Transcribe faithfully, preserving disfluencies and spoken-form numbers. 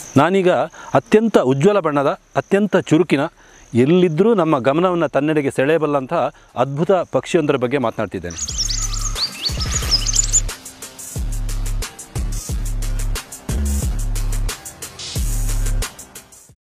ನಾನೀಗ ಅತ್ಯಂತ ಉಜ್ವಲ ಬಣ್ಣದ ಅತ್ಯಂತ ಚುರುಕಿನ ಎಲ್ಲಿದ್ದರೂ ನಮ್ಮ ಗಮನವನ್ನು ತನ್ನೆಡೆಗೆ ಸೆಳೆಯಬಲ್ಲಂತಹ ಅದ್ಭುತ ಪಕ್ಷಿಯೊಂದರ ಬಗ್ಗೆ ಮಾತನಾಡ್ತಿದ್ದೇನೆ.